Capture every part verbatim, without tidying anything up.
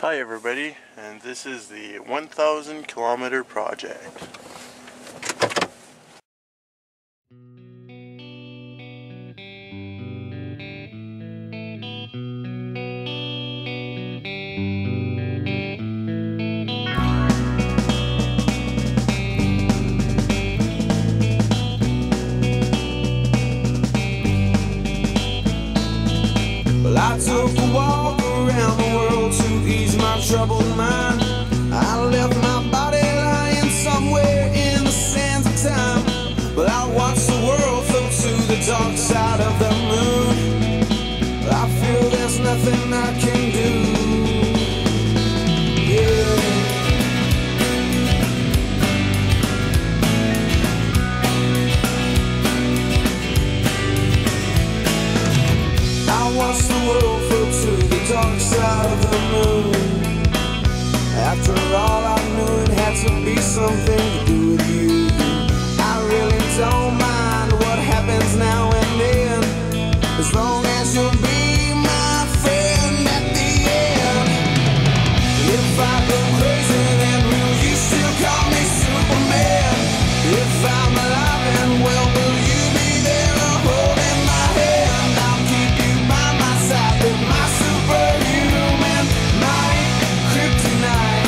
Hi everybody, and this is the one thousand kilometer project. Well, I took a walk around the world to ease my troubled mind. I left my body lying somewhere in the sands of time. But I watched the world float to the dark side of the moon. I feel there's nothing I can do. Yeah. I watched the world float to the dark side of the moon. After all, I knew it had to be something to do with you. I really don't mind what happens now and then, as long as you'll be my friend at the end. If I go crazy, then will you still call me Superman? If I'm alive and well, will you be there holding my hand? I'll keep you by my side with my superhuman might, kryptonite.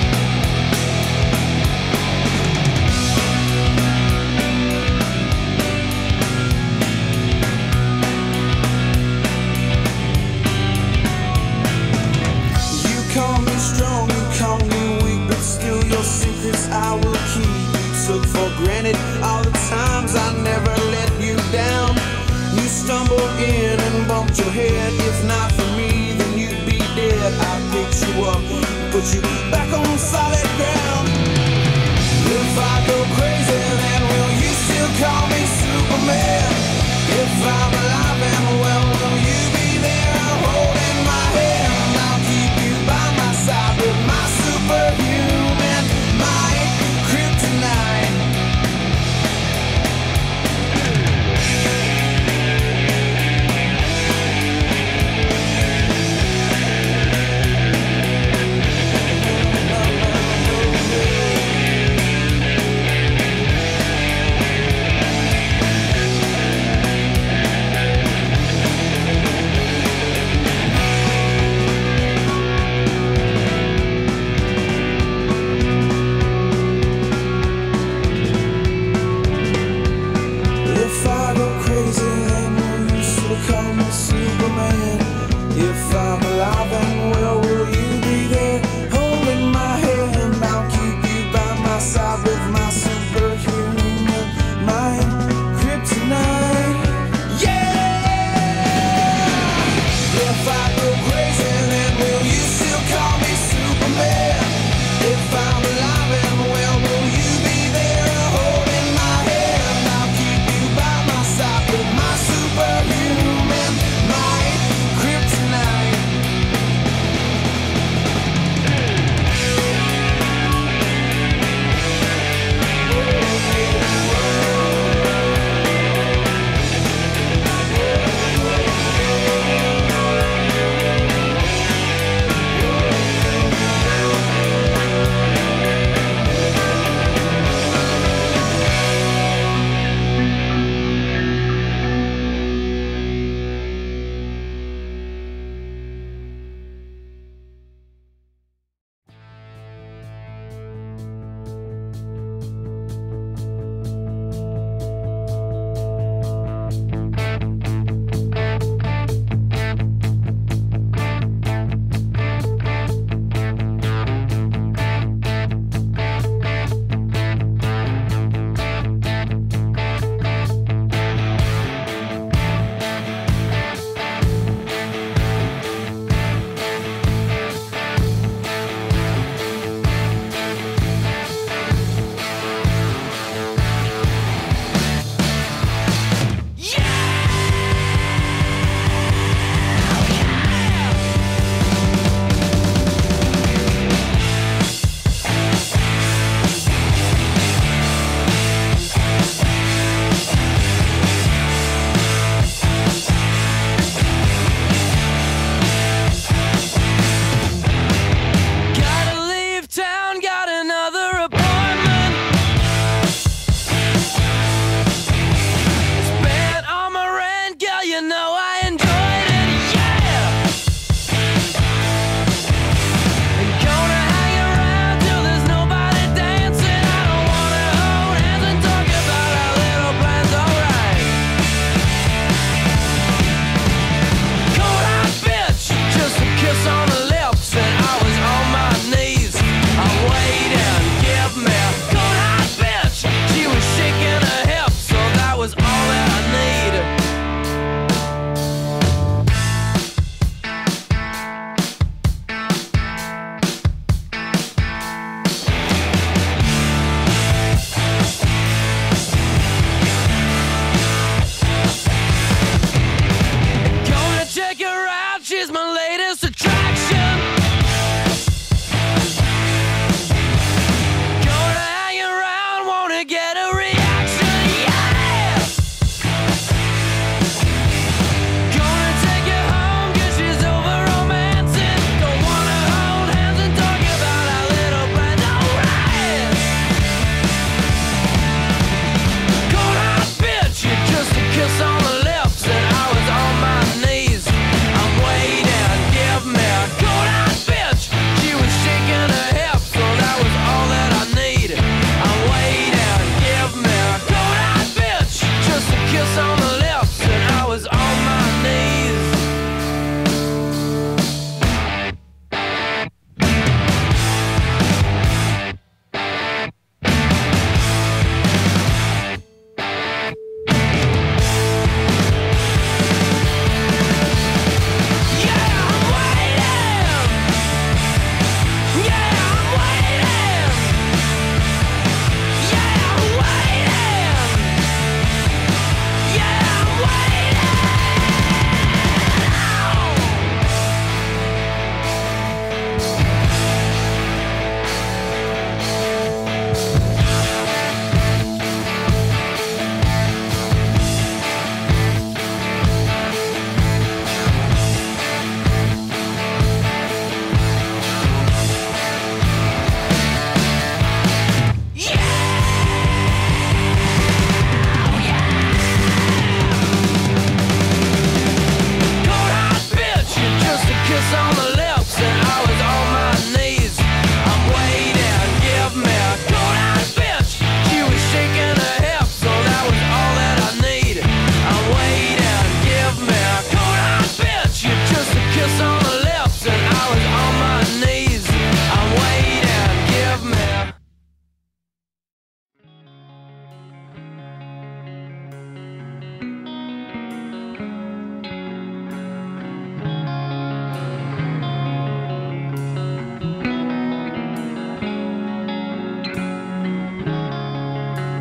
You call me strong, you call me weak, but still your secrets I will keep. You took for granted all the times I never let you down. You stumbled in and bumped your head. If not for me, then you'd be dead. I picked you up, put you back on solid ground. If I go crazy, then will you still call me Superman? If I'm alive and well, will you be there holding my hand? I'll keep you by my side with my superhuman might, kryptonite.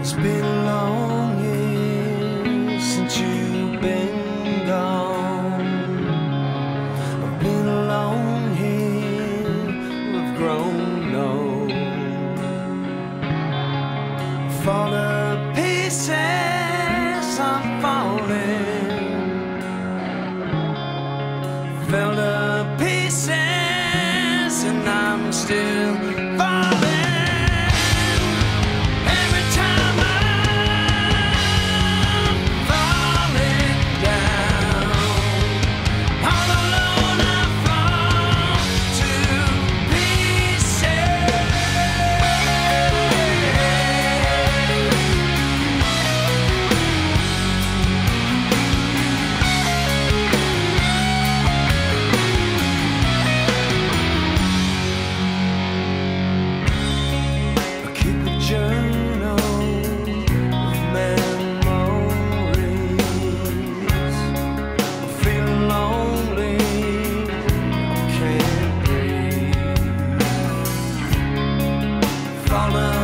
It's been a long year since you've been gone. I've been alone here, I've grown old. Fall to pieces, I'm falling. Fell to pieces, and I'm still falling. Falling